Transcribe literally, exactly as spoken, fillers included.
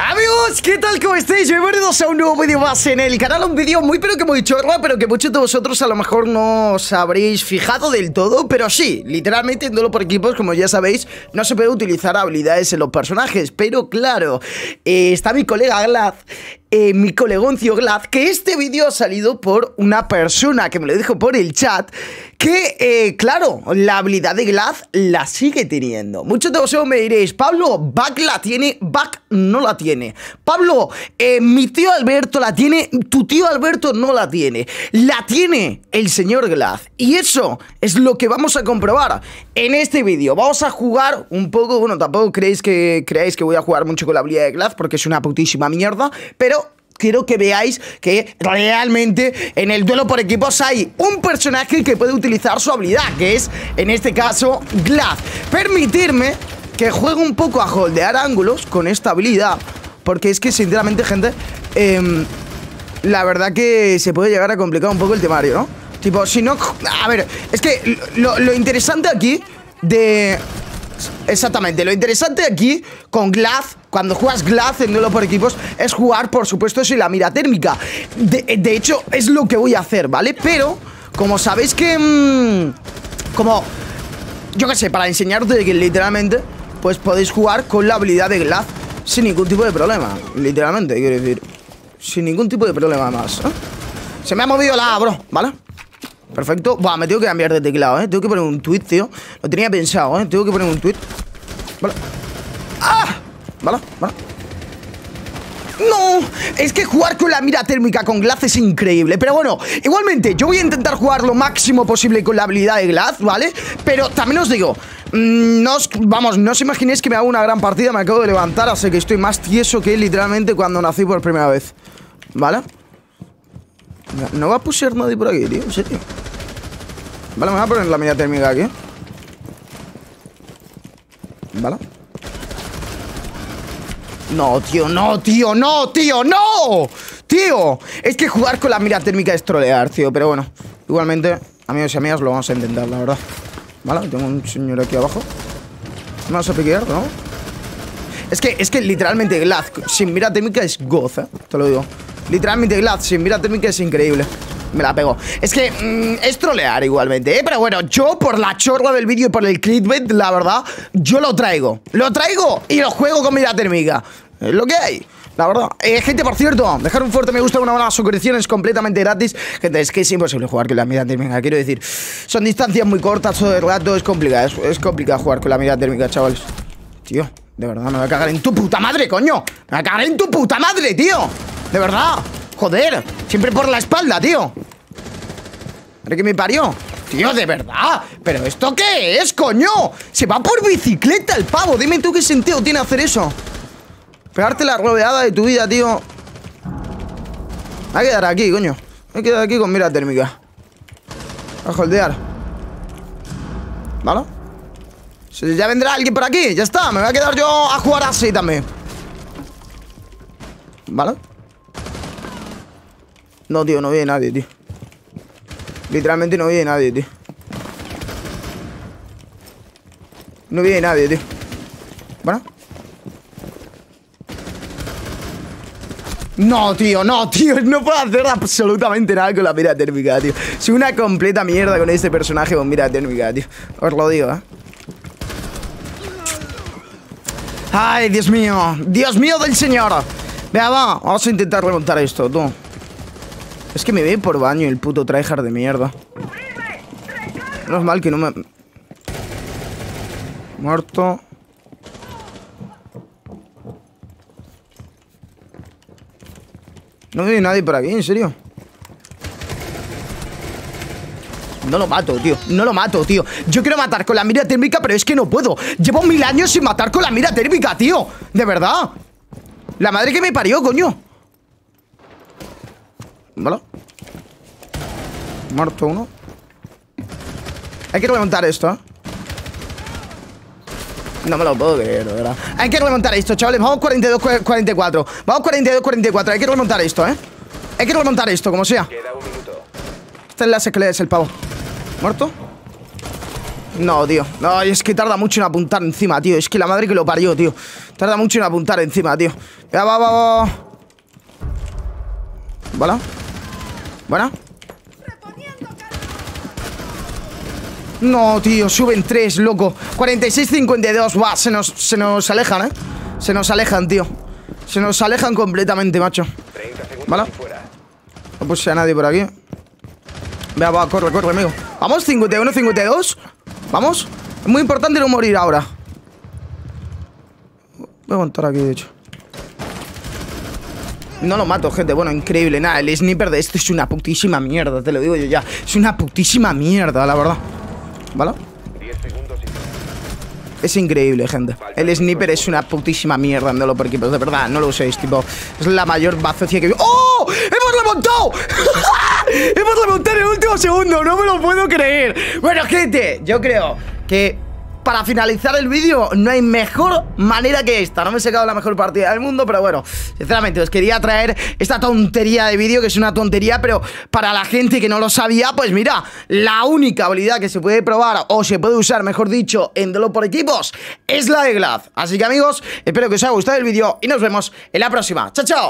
Amigos, ¿qué tal? ¿Cómo estáis? Bienvenidos a un nuevo vídeo más en el canal. Un vídeo muy pero que muy chorra, pero que muchos de vosotros a lo mejor no os habréis fijado del todo. Pero sí, literalmente en duelo por equipos, como ya sabéis, no se puede utilizar habilidades en los personajes. Pero claro, eh, está mi colega Glad, eh, mi colegoncio Glad, que este vídeo ha salido por una persona que me lo dijo por el chat. Que, eh, claro, la habilidad de Glad la sigue teniendo. Muchos de vosotros me diréis, Pablo, Back la tiene, Back no la tiene. Pablo, eh, mi tío Alberto la tiene, tu tío Alberto no la tiene. La tiene el señor Glad. Y eso es lo que vamos a comprobar en este vídeo. Vamos a jugar un poco, bueno, tampoco creéis que, creáis que voy a jugar mucho con la habilidad de Glad, porque es una putísima mierda, pero quiero que veáis que realmente en el duelo por equipos hay un personaje que puede utilizar su habilidad, que es, en este caso, Glad. Permitirme que juegue un poco a holdear ángulos con esta habilidad, porque es que, sinceramente, gente, eh, la verdad que se puede llegar a complicar un poco el temario, ¿no? Tipo, si no... A ver, es que lo, lo interesante aquí de... Exactamente, lo interesante aquí con Glad, cuando juegas Glad en duelo por equipos, es jugar, por supuesto, sin la mira térmica. De, de hecho, es lo que voy a hacer, ¿vale? Pero, como sabéis que... Mmm, como... Yo qué sé, para enseñaros de que literalmente, pues podéis jugar con la habilidad de Glad sin ningún tipo de problema. Literalmente, quiero decir, sin ningún tipo de problema más, ¿eh? Se me ha movido la A, bro, ¿vale? Perfecto. Buah, me tengo que cambiar de teclado, ¿eh? Tengo que poner un tweet, tío. Lo tenía pensado, ¿eh? Tengo que poner un tweet. Vale. ¡Ah! Vale, vale. No, es que jugar con la mira térmica con Glad es increíble. Pero bueno, igualmente, yo voy a intentar jugar lo máximo posible con la habilidad de Glad, ¿vale? Pero también os digo, mmm, no os, vamos, no os imaginéis que me hago una gran partida. Me acabo de levantar, así que estoy más tieso que literalmente cuando nací por primera vez, ¿vale? No va a pusher nadie por aquí, tío, en serio. Vale, me voy a poner la mira térmica aquí. Vale. No, tío, no, tío, no, tío, no. Tío, es que jugar con la mira térmica es trolear, tío. Pero bueno, igualmente, amigos y amigas, lo vamos a intentar, la verdad. Vale, tengo un señor aquí abajo. Vamos a piquear, ¿no? Es que, es que literalmente Glad sin mira térmica es goza, te lo digo. Literalmente Glad sin mira térmica es increíble. Me la pego. Es que mmm, es trolear igualmente, ¿eh? Pero bueno, yo por la chorra del vídeo y por el clickbait, la verdad, yo lo traigo. Lo traigo y lo juego con mira térmica. Es lo que hay, la verdad. Eh, gente, por cierto, dejar un fuerte me gusta, una buena suscripción, es completamente gratis. Gente, es que es imposible jugar con la mira térmica. Quiero decir, son distancias muy cortas todo el rato. Es complicado, es, es complicado jugar con la mira térmica, chavales. Tío, de verdad, me voy a cagar en tu puta madre, coño. Me voy a cagar en tu puta madre, tío. De verdad. Joder, siempre por la espalda, tío. ¿Para qué me parió? Tío, de verdad. ¿Pero esto qué es, coño? Se va por bicicleta el pavo. Dime tú qué sentido tiene hacer eso. Pegarte la rodeada de tu vida, tío. Me voy a quedar aquí, coño. Me voy a quedar aquí con mira térmica. A holdear. ¿Vale? Si ya vendrá alguien por aquí. Ya está, me voy a quedar yo a jugar así también. ¿Vale? No, tío, no viene nadie, tío. Literalmente no viene nadie, tío. No viene nadie, tío. Bueno. No, tío, no, tío. No puedo hacer absolutamente nada con la mira térmica, tío. Soy una completa mierda con este personaje con mira térmica, tío. Os lo digo, ¿eh? Ay, Dios mío. Dios mío del señor. Venga, va. Vamos a intentar remontar esto, tú. Es que me ve por baño el puto tryhard de mierda. No es mal que no me... Muerto. No veo nadie por aquí, en serio. No lo mato, tío. No lo mato, tío. Yo quiero matar con la mira térmica, pero es que no puedo. Llevo mil años sin matar con la mira térmica, tío. De verdad. La madre que me parió, coño. ¿Vale? Muerto uno. Hay que remontar esto, ¿eh? No me lo puedo creer, de verdad. Hay que remontar esto, chavales. Vamos cuarenta y dos cuarenta y cuatro. Vamos cuarenta y dos cuarenta y cuatro. Hay que remontar esto, ¿eh? Hay que remontar esto, como sea. Queda un minuto. Esta es la secreta, es el pavo. ¿Muerto? No, tío. No, es que tarda mucho en apuntar encima, tío. Es que la madre que lo parió, tío. Tarda mucho en apuntar encima, tío. Ya, va, va, va. ¿Vale? ¿Buena? No, tío, suben tres, loco. cuarenta y seis cincuenta y dos, va, se nos, se nos alejan, eh. Se nos alejan, tío. Se nos alejan completamente, macho. ¿Vale? No puse a nadie por aquí. Vea, va, corre, corre, amigo. Vamos, cincuenta y uno, cincuenta y dos. Vamos. Es muy importante no morir ahora. Voy a montar aquí, de hecho. No lo mato, gente. Bueno, increíble. Nada, el sniper de esto es una putísima mierda, te lo digo yo ya. Es una putísima mierda, la verdad. ¿Vale? Es increíble, gente. El sniper es una putísima mierda andando por equipos. De verdad, no lo uséis, tipo. Es la mayor bazocia que... ¡Oh! ¡Hemos remontado! ¡Hemos remontado en el último segundo! ¡No me lo puedo creer! Bueno, gente, yo creo que... para finalizar el vídeo no hay mejor manera que esta. No me he sacado la mejor partida del mundo, pero bueno, sinceramente os quería traer esta tontería de vídeo, que es una tontería, pero para la gente que no lo sabía, pues mira, la única habilidad que se puede probar, o se puede usar, mejor dicho, en duelo por equipos, es la de Glad. Así que amigos, espero que os haya gustado el vídeo y nos vemos en la próxima. ¡Chao, chao!